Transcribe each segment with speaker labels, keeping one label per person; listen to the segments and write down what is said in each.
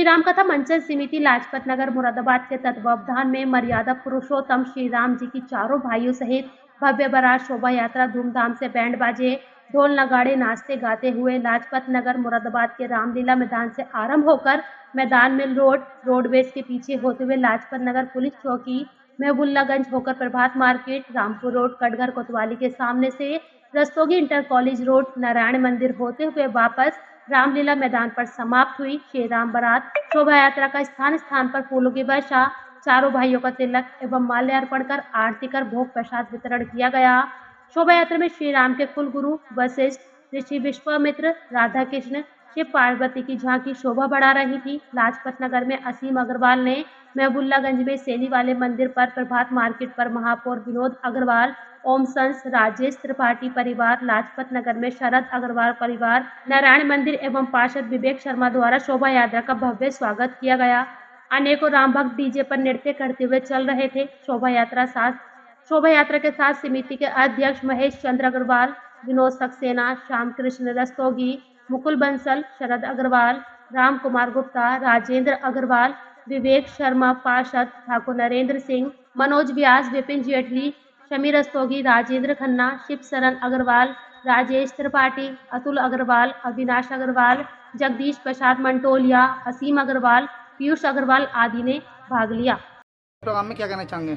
Speaker 1: राम कथा मंचन समिति लाजपत नगर मुरादाबाद के तत्वावधान में मर्यादा पुरुषोत्तम श्री राम जी की चारों भाइयों सहित भव्य बारात शोभा यात्रा धूमधाम से बैंड बाजे ढोल नगाड़े नाचते गाते हुए लाजपत नगर मुरादाबाद के रामलीला मैदान से आरंभ होकर मैदान मिल रोडवेज के पीछे होते हुए लाजपत नगर पुलिस चौकी महबुल्लागंज होकर प्रभात मार्केट रामपुर रोड कटघर कोतवाली के सामने से Rastogi inter college road Narayan मंदिर होते हुए वापस रामलीला मैदान पर समाप्त हुई। श्री राम बारात शोभा यात्रा का स्थान स्थान पर फूलों की वर्षा, चारों भाइयों का तिलक एवं माल्यार्पण कर आरती कर भोग प्रसाद वितरण किया गया। शोभा यात्रा में श्री राम के कुल गुरु वशिष्ठ ऋषि विश्वामित्र राधा कृष्ण शिव पार्वती की झांकी शोभा बढ़ा रही थी। लाजपत नगर में असीम अग्रवाल ने महबुल्लागंज में सेली वाले मंदिर पर, प्रभात मार्केट पर महापौर विनोद अग्रवाल, ओम संस राजेश त्रिपाठी परिवार, लाजपत नगर में शरद अग्रवाल परिवार, नारायण मंदिर एवं पार्षद विवेक शर्मा द्वारा शोभा यात्रा का भव्य स्वागत किया गया। अनेकों राम भक्त डीजे पर नृत्य करते हुए चल रहे थे। शोभा यात्रा के साथ समिति के अध्यक्ष महेश चंद्र अग्रवाल, विनोद सक्सेना, श्याम कृष्ण रस्तोगी, मुकुल बंसल, शरद अग्रवाल, राम कुमार गुप्ता, राजेंद्र अग्रवाल, विवेक शर्मा पार्षद, ठाकुर नरेंद्र सिंह, मनोज व्यास, विपिन जेटली, शमी रस्तोगी, राजेंद्र खन्ना, शिव शरण अग्रवाल, राजेश त्रिपाठी, अतुल अग्रवाल, अविनाश अग्रवाल, जगदीश प्रसाद मंटोलिया, असीम अग्रवाल, पीयूष अग्रवाल आदि ने भाग लिया।
Speaker 2: प्रोग्राम में क्या कहना चाहेंगे?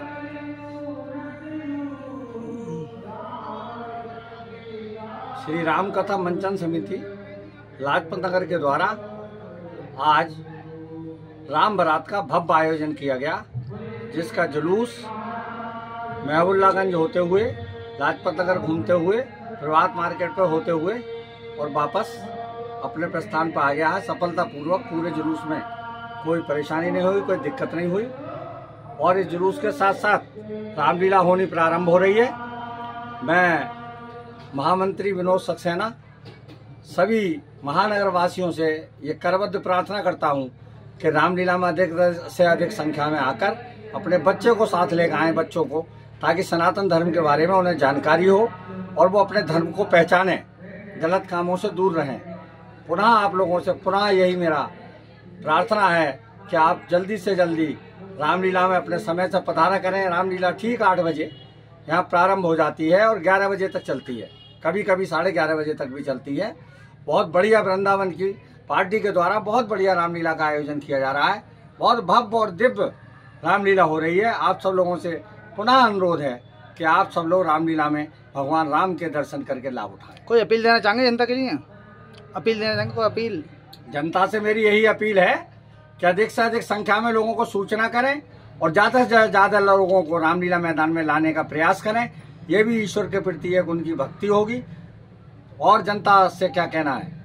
Speaker 3: श्री राम कथा मंचन समिति लाजपत नगर के द्वारा आज राम बारात का भव्य आयोजन किया गया, जिसका जुलूस महबुल्लागंज होते हुए लाजपत नगर घूमते हुए प्रभात मार्केट पर होते हुए और वापस अपने प्रस्थान पर आ गया है। सफलतापूर्वक पूरे जुलूस में कोई परेशानी नहीं हुई, कोई दिक्कत नहीं हुई और इस जुलूस के साथ साथ रामलीला होनी प्रारंभ हो रही है। मैं महामंत्री विनोद सक्सेना सभी महानगर वासियों से ये करबद्ध प्रार्थना करता हूँ कि रामलीला में अधिक से अधिक संख्या में आकर अपने बच्चे को साथ लेकर आए, बच्चों को, ताकि सनातन धर्म के बारे में उन्हें जानकारी हो और वो अपने धर्म को पहचाने, गलत कामों से दूर रहें। पुनः आप लोगों से पुनः यही मेरा प्रार्थना है कि आप जल्दी से जल्दी रामलीला में अपने समय से पधारा करें। रामलीला ठीक 8 बजे यहाँ प्रारंभ हो जाती है और 11 बजे तक चलती है, कभी कभी 11:30 बजे तक भी चलती है। बहुत बढ़िया वृंदावन की पार्टी के द्वारा बहुत बढ़िया रामलीला का आयोजन किया जा रहा है। बहुत भव्य और दिव्य रामलीला हो रही है। आप सब लोगों से पुनः अनुरोध है कि आप सब लोग रामलीला में भगवान राम के दर्शन करके लाभ उठाएं।
Speaker 2: कोई अपील देना चाहेंगे जनता के लिए? अपील देना चाहेंगे? कोई अपील?
Speaker 3: जनता से मेरी यही अपील है कि अधिक से अधिक संख्या में लोगों को सूचना करें और ज्यादा से ज्यादा लोगों को रामलीला मैदान में लाने का प्रयास करें। ये भी ईश्वर के प्रति एक उनकी भक्ति होगी। और जनता से क्या कहना है,